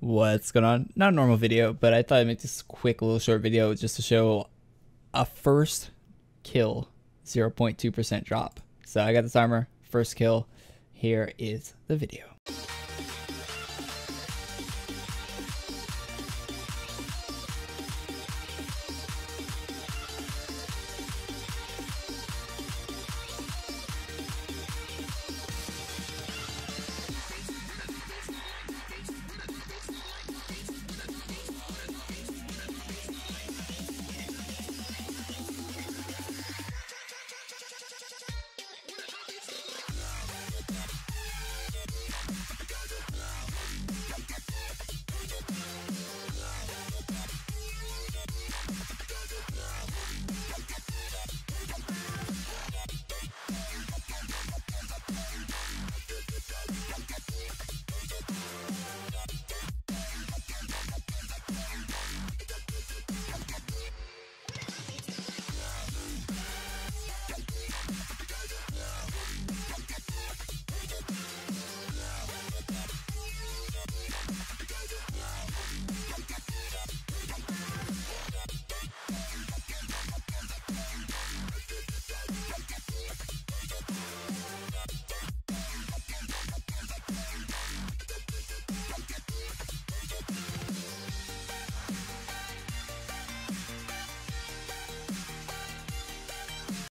What's going on? Not a normal video, but I thought I'd make this quick little short video just to show a first kill 0.2% drop. So I got this armor, first kill. Here is the video.